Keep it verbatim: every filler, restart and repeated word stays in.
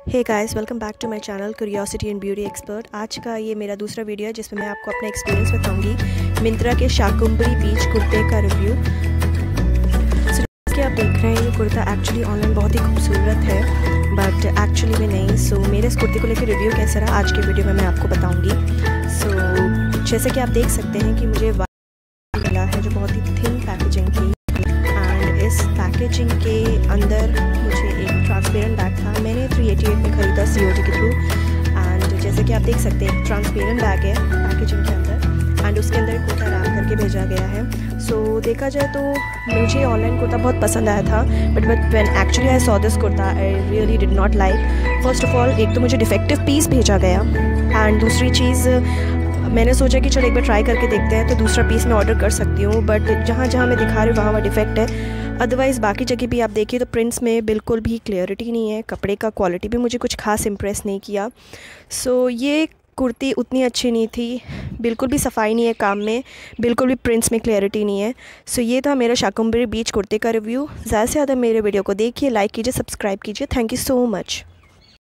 Hey guys, welcome back to my channel curiosity and beauty expert. आज का ये मेरा दूसरा वीडियो है जिसमें मैं आपको अपना एक्सपीरियंस बताऊंगी मिंत्रा के शाकुम्बरी बीच कुर्ते का रिव्यू। so, कि आप देख रहे हैं ये कुर्ता एक्चुअली ऑनलाइन बहुत ही खूबसूरत है बट एक्चुअली में नहीं। सो so, मेरे इस कुर्ते को लेकर रिव्यू कैसा रहा आज के वीडियो में मैं आपको बताऊँगी। सो so, जैसे कि आप देख सकते हैं कि मुझे मिला है जो बहुत ही थिन पैकेजिंग थी एंड इस पैकेजिंग के अंदर मुझे एक ट्रांसपेरेंट बैग था। मैंने थ्री एटी एट में ख़रीदा सीओडी के थ्रू एंड जैसे कि आप देख सकते हैं ट्रांसपेरेंट बैग है पैकेजिंग के अंदर एंड उसके अंदर कुर्ता रैप करके भेजा गया है। सो so, देखा जाए तो मुझे ऑनलाइन कुर्ता बहुत पसंद आया था but but when actually I saw this kurta I really did not like. First of all एक तो मुझे डिफेक्टिव पीस भेजा गया एंड दूसरी चीज़ मैंने सोचा कि चलो एक बार ट्राई करके देखते हैं तो दूसरा पीस मैं ऑर्डर कर सकती हूँ बट जहाँ जहाँ मैं दिखा रही हूँ वहाँ वहाँ डिफेक्ट है। अदरवाइज़ बाकी जगह भी आप देखिए तो प्रिंट्स में बिल्कुल भी क्लियरिटी नहीं है, कपड़े का क्वालिटी भी मुझे कुछ खास इम्प्रेस नहीं किया। सो so, ये कुर्ती उतनी अच्छी नहीं थी, बिल्कुल भी सफाई नहीं है काम में, बिल्कुल भी प्रिंट्स में क्लियरिटी नहीं है। सो so, ये था मेरा शाकुम्बरी बीच कुर्ते का रिव्यू। ज़्यादा से ज़्यादा मेरे वीडियो को देखिए, लाइक कीजिए, सब्सक्राइब कीजिए। Thank you so much.